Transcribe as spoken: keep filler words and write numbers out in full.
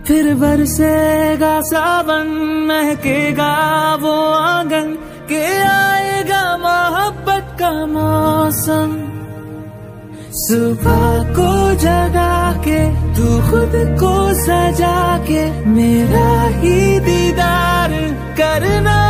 फिर बरसेगा सावन, महकेगा वो आंगन, के आएगा मोहब्बत का मौसम। सुबह को जगा के तू खुद को सजा के मेरा ही दीदार करना।